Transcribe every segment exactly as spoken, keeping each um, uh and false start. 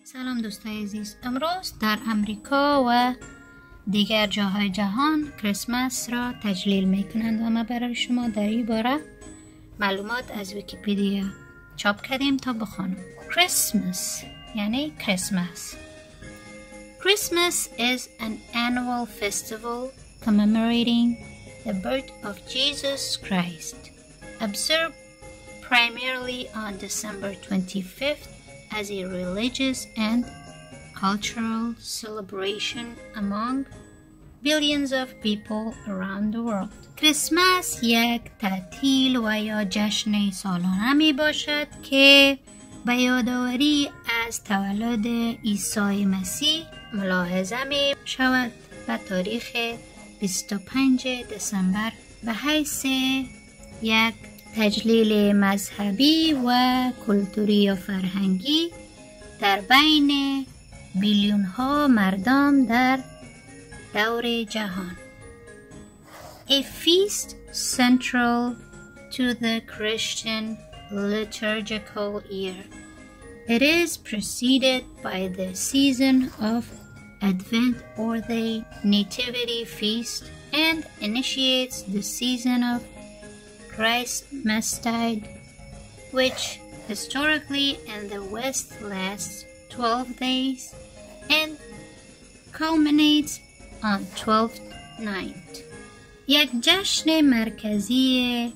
سلام دوستای عزیز، امروز در امریکا و دیگر جاهای جهان کریسمس را تجلیل میکنند و ما برای شما در این باره معلومات از ویکیپدیا چاپ کردیم تا بخوانم. Christmas یعنی کریسمس. Christmas is an annual festival commemorating the birth of Jesus Christ, observed primarily on December twenty-fifth as a religious and cultural celebration among billions of people around the world. کریسمس یک تعطیل و یا جشن سالانه می باشد که به یادآوری از تولد عیسی مسیح ملاحظه می شود و تاریخ بیست و پنجم دسامبر به حیث یک تجلیل مذهبی و کلتوری و فرهنگی در بین بیلیون ها مردم در دور جهان. A feast central to the Christian liturgical year. It is preceded by the season of Advent or the Nativity feast and initiates the season of Christmastide, which historically in the West lasts twelve days and culminates on twelfth night. یک جشن مرکزی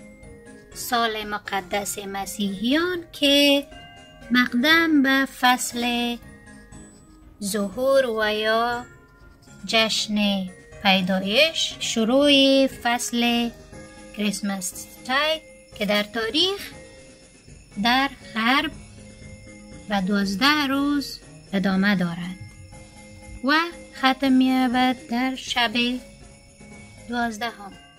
سال مقدس مسیحیان که مقدم به فصل ظهور و یا جشن پیدایش، شروع فصل کریسمس تاید که در تاریخ در غرب و دوازده روز ادامه دارد و ختم می‌یابد در شب دوازدهم.